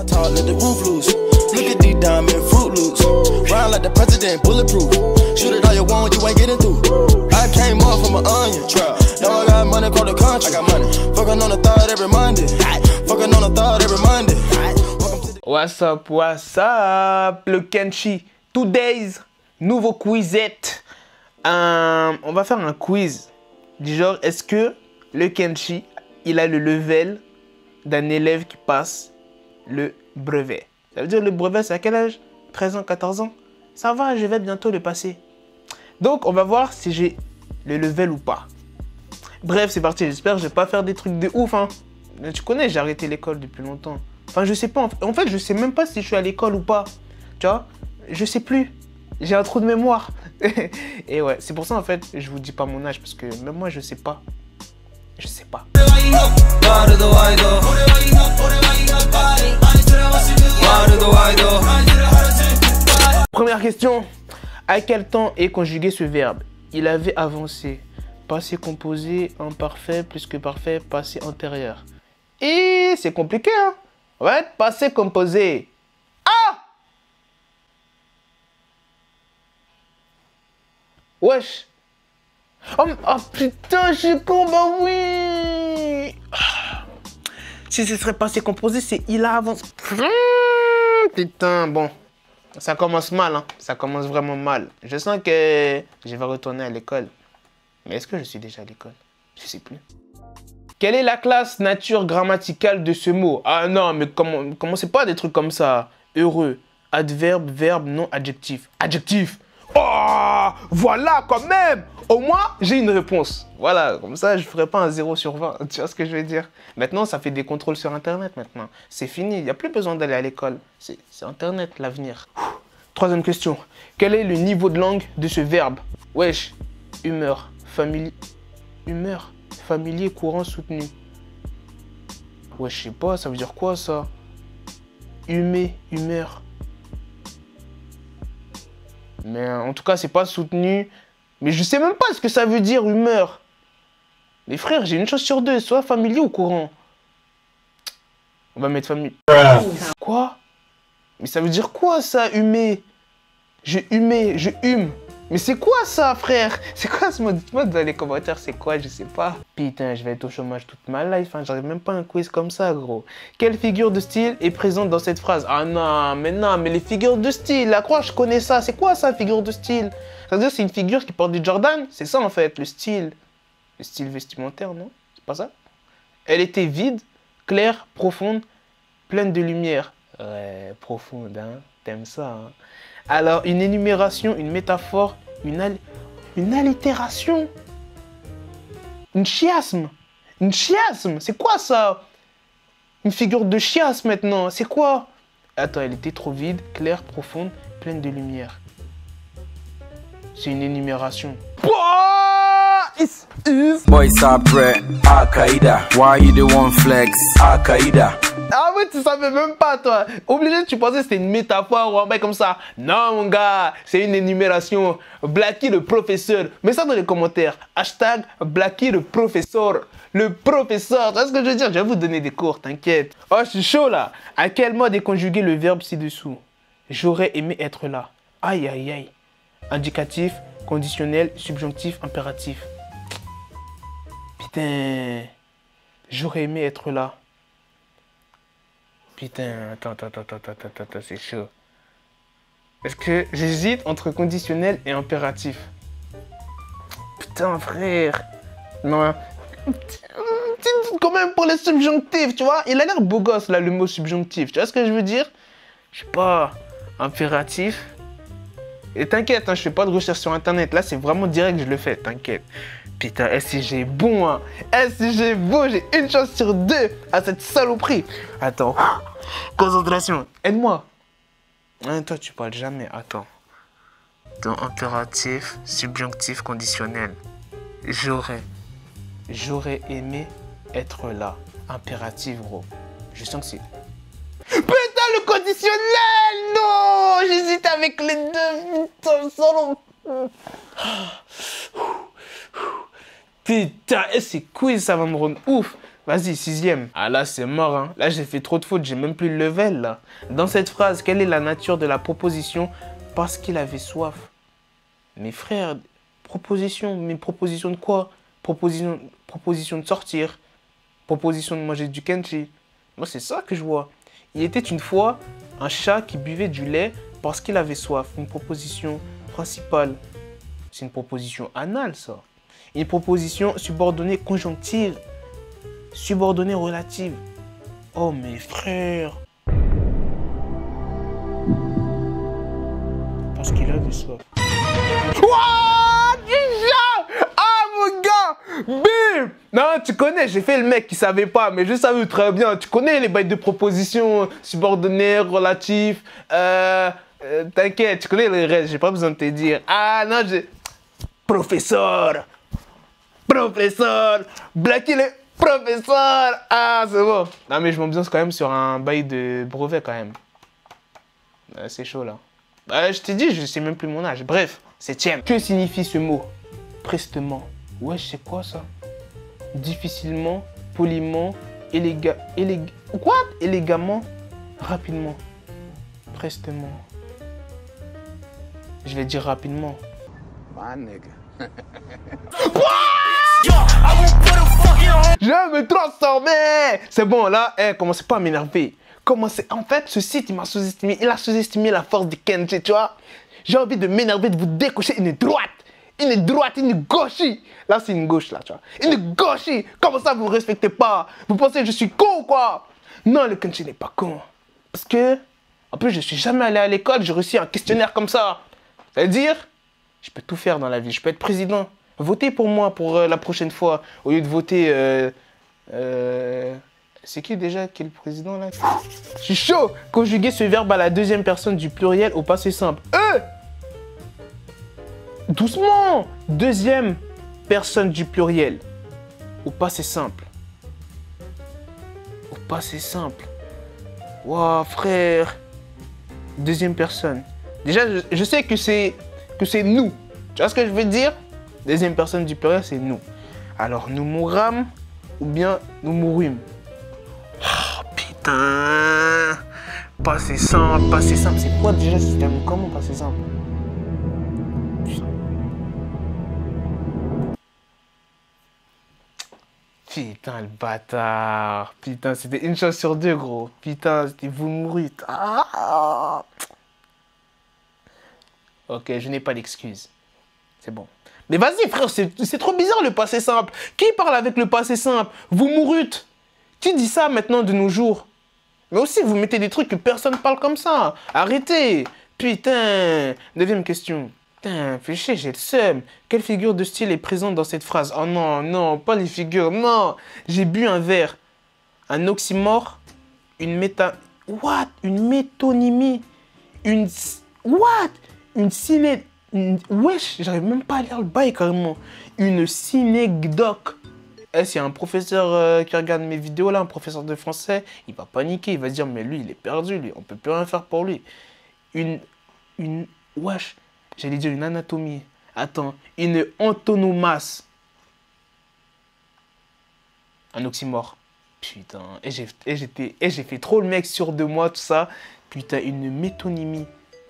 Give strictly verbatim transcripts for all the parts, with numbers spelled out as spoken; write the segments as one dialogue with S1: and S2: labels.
S1: Boy, stop prêt, Al-Qaïda. Why you the one flex, Al-Qaïda?
S2: Ah ouais, tu savais même pas, toi. Obligé, tu pensais que c'était une métaphore ou un bail comme ça. Non, mon gars, c'est une énumération. Blacky le professeur. Mets ça dans les commentaires. Hashtag Blacky le professeur. Le professeur. Tu vois ce que je veux dire? Je vais vous donner des cours, t'inquiète. Oh, je suis chaud, là. À quel mode est conjugué le verbe ci-dessous? J'aurais aimé être là. Aïe, aïe, aïe. Indicatif, conditionnel, subjonctif, impératif. Putain. J'aurais aimé être là. Putain, attends, attends, attends, attends, attends, attends, c'est chaud. Est-ce que j'hésite entre conditionnel et impératif? Putain, frère. Non. Quand même pour les subjonctifs, tu vois. Il a l'air beau gosse, là, le mot subjonctif. Tu vois ce que je veux dire? Je sais pas. Impératif. Et t'inquiète, hein, je fais pas de recherche sur Internet. Là, c'est vraiment direct que je le fais, t'inquiète. Putain, S I G bon, hein. S I G bon, j'ai une chance sur deux à cette saloperie. Attends. Concentration. Aide-moi. Hein, toi, tu parles jamais. Attends. Dans impératif, subjonctif, conditionnel. J'aurais. J'aurais aimé être là. Impératif, gros. Je sens que c'est... Putain, le conditionnel! Non! J'hésite avec les deux. Putain, salope. Putain, et c'est quiz, ça va me rendre ouf.
S3: Vas-y, sixième. Ah là, c'est mort, hein. Là, j'ai fait trop de fautes, j'ai même plus le level, là. Dans cette phrase, quelle est la nature de la proposition? Parce qu'il avait soif. Mes frères, proposition, mais proposition de quoi? Proposition, proposition de sortir. Proposition de manger du kimchi. Moi, c'est ça que je vois. Il était une fois un chat qui buvait du lait parce qu'il avait soif. Une proposition principale. C'est une proposition anale, ça. Une proposition subordonnée conjonctive. Subordonnée relative. Oh, mes frères. Parce qu'il avait soif. Wouah, déjà! Ah, mon gars! Bim! Non, tu connais, j'ai fait le mec qui savait pas, mais je savais très bien. Tu connais les bails de propositions subordonnées, relatifs. Euh, euh, T'inquiète, tu connais les restes, j'ai pas besoin de te dire. Ah, non, j'ai... Professeur! Professeur! Blacky le professeur! Ah, c'est bon. Non, mais je m'ambiance quand même sur un bail de brevet, quand même. Euh, c'est chaud, là. Euh, je t'ai dit, je sais même plus mon âge. Bref, septième. Que signifie ce mot? Prestement. Ouais, je sais quoi, ça? Difficilement, poliment, éléga... élég... Quoi? Élégamment, rapidement. Prestement. Je vais dire rapidement.
S1: My nigga.
S3: Je vais me transformer. C'est bon, là, eh, commencez pas à m'énerver. Commencez. En fait, ce site, il m'a sous-estimé. Il a sous-estimé la force du Kenji, tu vois. J'ai envie de m'énerver, de vous décocher une droite. Une droite, une gauchie. Là, c'est une gauche, là, tu vois. Une gauchie. Comment ça, vous ne respectez pas? Vous pensez que je suis con ou quoi? Non, le Kenji n'est pas con. Parce que, en plus, je suis jamais allé à l'école. J'ai reçu un questionnaire comme ça. Ça veut dire, je peux tout faire dans la vie. Je peux être président. Votez pour moi pour euh, la prochaine fois. Au lieu de voter... Euh, euh, c'est qui déjà qui est le président là? Je suis chaud. Conjuguer ce verbe à la deuxième personne du pluriel au passé simple. Euh Doucement. Deuxième personne du pluriel au passé simple. Au passé simple. Waouh, frère. Deuxième personne. Déjà, je, je sais que c'est que c'est nous. Tu vois ce que je veux dire? Deuxième personne du pluriel, c'est nous. Alors, nous mourâmes ou bien nous mourûmes. Oh, putain. Passé simple, passé simple. C'est quoi déjà ce système? Comment passé simple? Putain, le bâtard. Putain, c'était une chance sur deux, gros. Putain, c'était vous mourûtes. Ah. Ok, je n'ai pas d'excuse. C'est bon. Mais vas-y, frère, c'est trop bizarre le passé simple. Qui parle avec le passé simple? Vous mourûtes. Qui dit ça maintenant de nos jours? Mais aussi, vous mettez des trucs que personne parle comme ça. Arrêtez. Putain. Neuvième question. Putain, fais chier, j'ai le seum. Quelle figure de style est présente dans cette phrase? Oh non, non, pas les figures, non. J'ai bu un verre. Un oxymore. Une méta... What? Une métonymie. Une... What? Une ciné... Une... Wesh, j'arrive même pas à lire le bail carrément. Une synecdoque. Eh, s'il y a un professeur euh, qui regarde mes vidéos là, un professeur de français, il va paniquer, il va se dire mais lui il est perdu, lui, on peut plus rien faire pour lui. Une... Une... Wesh, j'allais dire une anatomie. Attends, une antonomase. Un oxymore. Putain, et j'ai fait trop le mec sûr de moi, tout ça. Putain, une métonymie.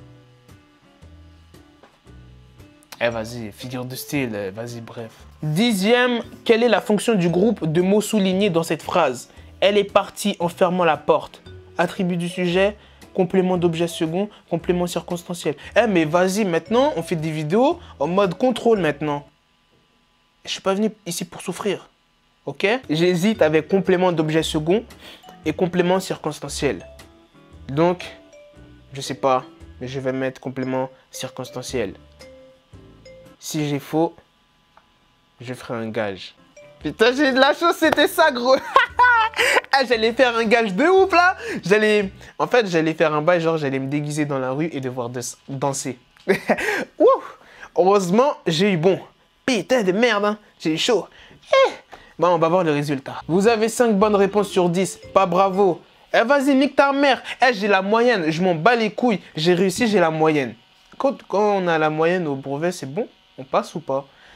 S3: Eh, vas-y, figure de style, vas-y, bref. Dixième, quelle est la fonction du groupe de mots soulignés dans cette phrase? Elle est partie en fermant la porte. Attribut du sujet, complément d'objet second, complément circonstanciel. Eh, mais vas-y, maintenant, on fait des vidéos en mode contrôle maintenant. Je suis pas venu ici pour souffrir, ok? J'hésite avec complément d'objet second et complément circonstanciel. Donc, je sais pas, mais je vais mettre complément circonstanciel. Si j'ai faux, je ferai un gage. Putain, j'ai de la chance, c'était ça, gros. Ah, j'allais faire un gage de ouf, là. J'allais... En fait, j'allais faire un bail, genre, j'allais me déguiser dans la rue et devoir danser. Ouf. Heureusement, j'ai eu bon. Putain de merde, hein. J'ai eu chaud. Eh. Bon, on va voir le résultat. Vous avez cinq bonnes réponses sur dix. Pas bravo. Eh, vas-y, nique ta mère. Eh, j'ai la moyenne. Je m'en bats les couilles. J'ai réussi, j'ai la moyenne. Quand, quand on a la moyenne au brevet, c'est bon? On passe ou pas?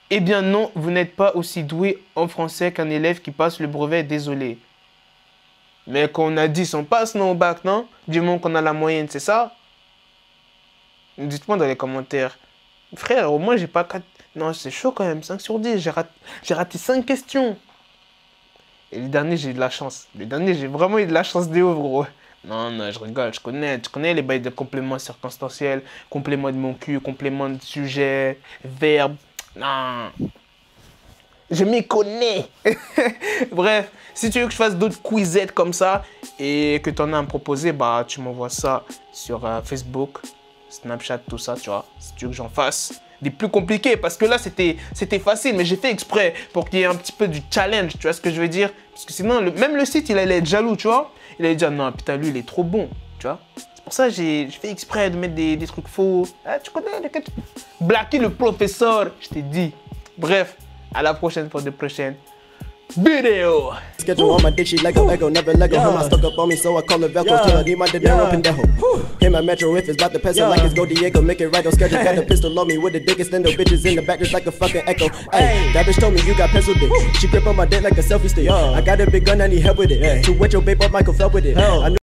S3: Eh bien non, vous n'êtes pas aussi doué en français qu'un élève qui passe le brevet, désolé. Mais qu'on a dix, on passe, non, au bac, non? Du moment qu'on a la moyenne, c'est ça? Dites-moi dans les commentaires. Frère, au moins, j'ai pas quatre... Non, c'est chaud quand même, cinq sur dix. J'ai raté... raté cinq questions. Et les derniers, j'ai eu de la chance. Les derniers, j'ai vraiment eu de la chance de ouf, gros. Non, non, je rigole, je connais. Tu connais les bails de compléments circonstanciels, compléments de mon cul, compléments de sujet, verbe. Non. Je m'y connais. Bref, si tu veux que je fasse d'autres quizettes comme ça et que tu en as à me proposer, bah tu m'envoies ça sur euh, Facebook, Snapchat, tout ça, tu vois. Si tu veux que j'en fasse des plus compliqués, parce que là c'était c'était facile, mais j'ai fait exprès pour qu'il y ait un petit peu du challenge, tu vois ce que je veux dire? Parce que sinon, le, même le site, il allait être jaloux, tu vois. Il allait dire non, putain, lui, il est trop bon, tu vois. C'est pour ça que j'ai fait exprès de mettre des, des trucs faux. Ah, tu connais, les... Blacky le professeur, je t'ai dit. Bref. À la prochaine pour de prochaines vidéos.
S4: Schedule on my dick, she Lego, Lego, never Lego. Him, I stuck up on me, so I call it Velcro. Till I need my dinero pendejo. Him, my metro if it's about to peso, like it's Go Diego. Make it right on schedule. Got the pistol on me with the dick, extend the bitches in the back just like a fucking echo. Hey, that bitch told me you got pencil dick. She grip on my dick like a selfie stick. I got a big gun, I need help with it. To wet your babe up, Michael fell with it. I